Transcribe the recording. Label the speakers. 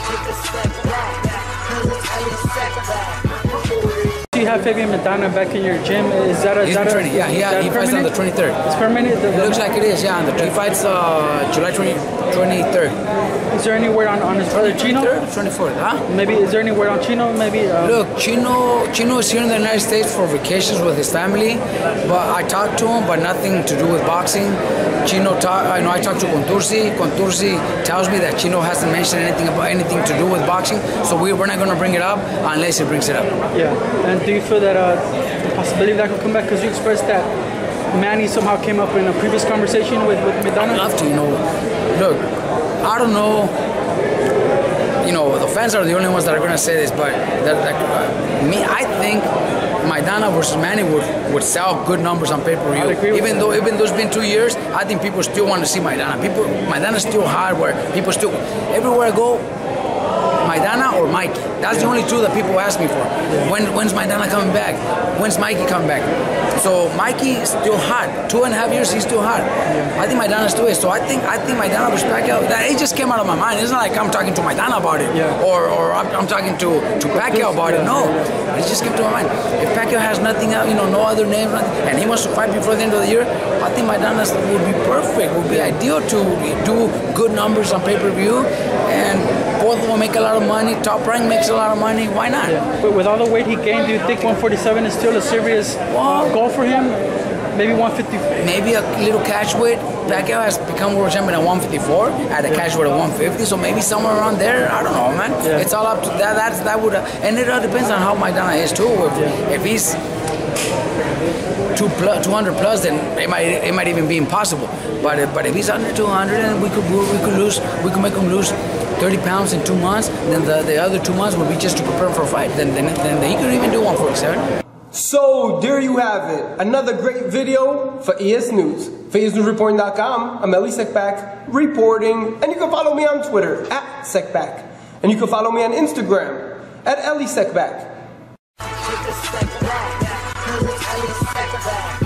Speaker 1: You have Fabian Maidana back in your gym. Is that a?
Speaker 2: He's been training. Yeah, he fights on the 23rd.
Speaker 1: It's permanent.
Speaker 2: It looks like it is. Yeah, he fights July 23rd.
Speaker 1: Is there any word on his brother Chino?
Speaker 2: 24th, huh?
Speaker 1: Maybe is there any word on Chino? Maybe.
Speaker 2: Look, Chino is here in the United States for vacations with his family, but I talked to him, but nothing to do with boxing. I talked to Contursi. Contursi tells me that Chino hasn't mentioned anything to do with boxing, so we're not going to bring it up unless he brings it up.
Speaker 1: Yeah, and do you feel that the possibility that could come back? Because you expressed that Manny somehow came up in a previous conversation with Maidana?
Speaker 2: I'd love to, Look, I don't know. The fans are the only ones that are going to say this, but I think Maidana versus Manny would sell good numbers on pay-per-view. Even though it's been 2 years, I think people still want to see Maidana. Maidana's still hard, where people still, everywhere I go, Maidana or Mikey. That's the only two that people ask me for. When's Maidana coming back? When's Mikey coming back? So Mikey is still hot. 2.5 years, he's still hot. I think Maidana still is. So I think Maidana versus Pacquiao. It just came out of my mind. It's not like I'm talking to Maidana about it, or I'm talking to Pacquiao about it. No, it just came to my mind. If Pacquiao has nothing else, no other name, and he wants to fight before the end of the year, I think Maidana would be perfect. Would be ideal to do good numbers on pay-per-view, and both will make a lot of money. Top rank makes a lot of money. Why not?
Speaker 1: Yeah. But with all the weight he gained, do you think 147 is still a serious goal for him? Maybe 150. Maybe a little catch weight. Pacquiao has become world champion at 154, at a catch weight of 150. So maybe somewhere around there. I don't know, man. Yeah. It's all up to that. That would, and it all depends on how Maidana is too. If he's 200 plus, then it might even be impossible. But if he's under 200, and we could make him lose 30 pounds in 2 months, then the other 2 months would be just to prepare for a fight. Then he could even do 147.
Speaker 3: So there you have it. Another great video for ES News. For ESNewsReporting.com, I'm Eli Sekpak reporting, and you can follow me on Twitter @Sekpak, and you can follow me on Instagram @Eli Sekpak.